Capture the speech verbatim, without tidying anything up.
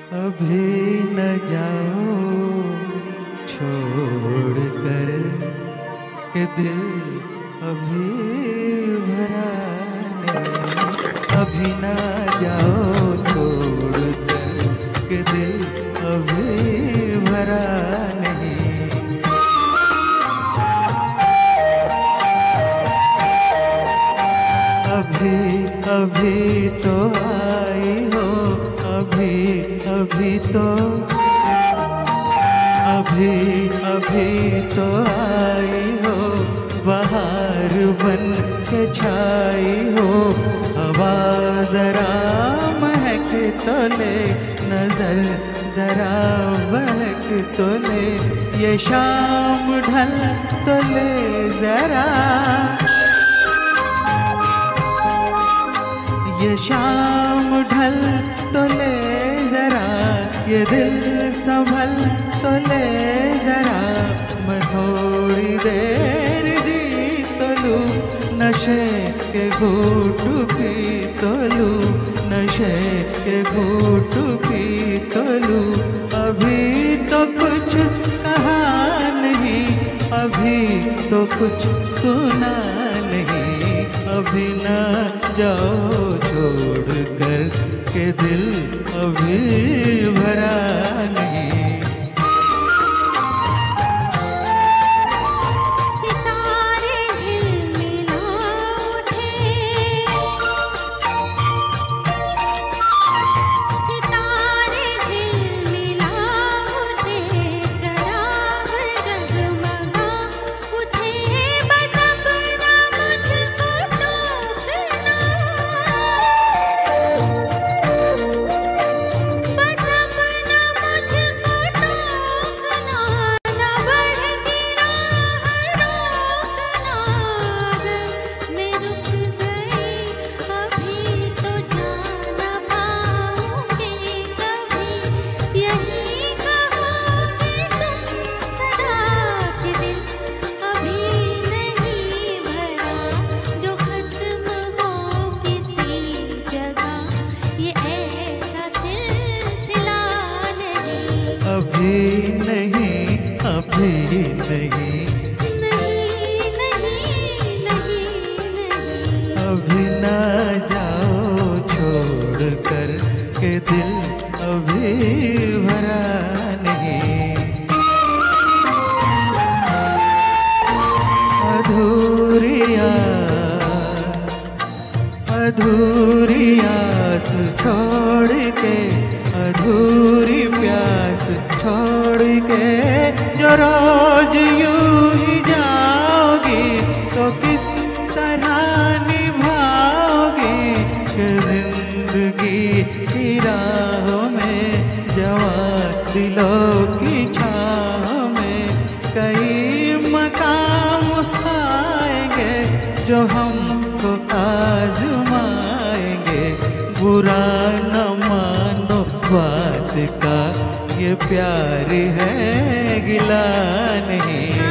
अभी न जाओ छोड़ कर के दिल अभी भरा नहीं। अभी न जाओ छोड़ कर के दिल अभी भरा नहीं। अभी अभी तो आई हो, अभी अभी तो, अभी अभी तो आई हो, बहार बन के छाई हो। हवा जरा महक तो ले, नजर जरा बहक तो ले, ये शाम ढल तो ले जरा, ये शाम ढल तो ले जरा, ये दिल संभल तो ले जरा। मैं थोड़ी देर जी तो लूं, नशे के घूट पी तो लूं, नशे के घूट पी तो लूं। अभी तो कुछ कहा नहीं, अभी तो कुछ सुना नहीं। अभी न जाओ छोड़ कर के दिल अभी भरा नहीं। सितारे झिलमिला उठे, सितारे झिलमिला उठे, चराग जगमगा उठे। बस अपना मुझको टोकना, बस अपना मुझको टोकना, न बढ़ के राह रोकना। अगर मैं रुक गई अभी तो जाना पाऊंगी कभी, यही कहोगे तुम सदा कि दिल अभी नहीं भरा। जो खत्म हो किसी जगह ये ऐसा सिलसिला नहीं। अभी नहीं, अभी नहीं, नहीं नहीं नहीं नहीं, अभी न जाओ छोड़ कर के दिल अभी भरा नहीं। अधूरी आस, अधूरी आस छोड़ के, अधूरी प्यास छोड़ के, जो रोज यूं ही जाओगी तो किस तरह निभाओगी। कि जिंदगी की राहों में, जवां दिलों की छाहों में, कई मकाम आएंगे जो हमको आजमाएंगे। बुरा न मानो बात का, ये प्यार है गिला नहीं।